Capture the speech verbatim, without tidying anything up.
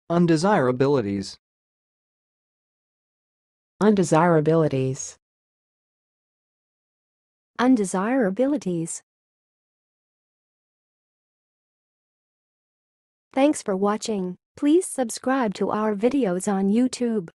Undesirabilities. Undesirabilities. Undesirabilities. Thanks for watching. Please subscribe to our videos on YouTube.